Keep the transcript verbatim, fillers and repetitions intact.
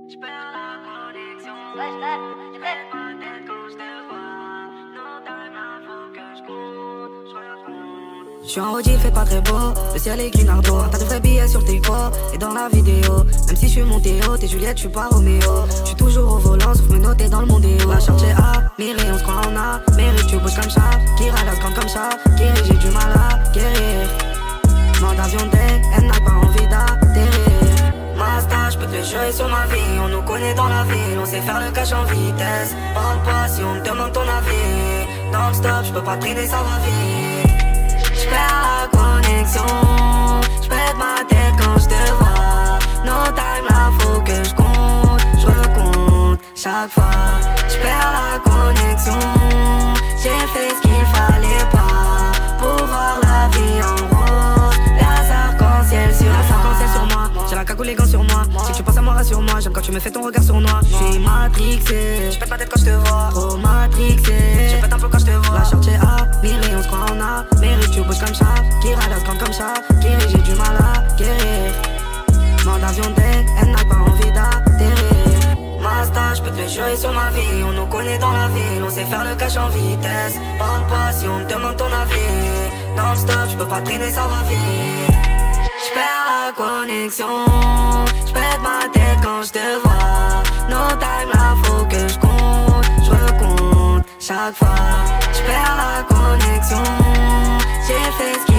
J'perds la connexion. J'perds ma tête quand j'te vois. No time là, faut que j'compte. J'raconte. J'suis en Audi, fait pas très beau. Le ciel est grinardo. T'as de vrais billets sur tes faux. Et dans la vidéo, même si j'suis Montéo, t'es Juliette, j'suis pas Roméo. J'suis toujours au volant, sauf me noter dans le mondéo. La charge est A, Miri, on se croit en A. Mérite, tu bouges comme ça. Kira, la grande comme ça. Kiri, j'ai du mal à guérir. Mandavion day, elle n'a pas envie d'atterrir. Masta, j'peux te le jurer sur ma vie. On nous connaît dans la ville, on sait faire le cash en vitesse. Parle pas si on me demande ton avis. Non-stop, j'peux pas traîner, ça va vite. J'perds la connexion. J'pète ma tête quand j'te vois. No time là, faut que j'compte. J'recompte chaque fois. J'perds la connexion. J'ai fait ce qu'il fallait pas pour voir la vie en rose. La arc-en-ciel sur la arc-en-ciel sur moi. J'ai la cagoule, les gants sur moi. Si tu penses à moi, rassure-moi. J'aime quand tu me fais ton regard sur moi. J'suis matrixé. J'pète ma tête quand j'te vois. Trop matrixé. J'pète un peu quand j'te vois. La charge est A, Miri, on se croit en A. Mérite, tu bouges comme ça. Kira, la grande comme ça. Kiri, j'ai du mal à guérir. Mandavion day, elle n'a pas envie d'atterrir. Masta, j'peux te le jurer sur ma vie. On nous connaît dans la ville, on sait faire le cash en vitesse. Parle pas si on me demande ton avis. Non-stop, j'peux pas traîner, ça va vite. J'perds la connexion. J'pète ma tête quand j'te vois. No time là, faut que j'compte. J'recompte chaque fois. J'perds la connexion. J'ai fait ce qu'il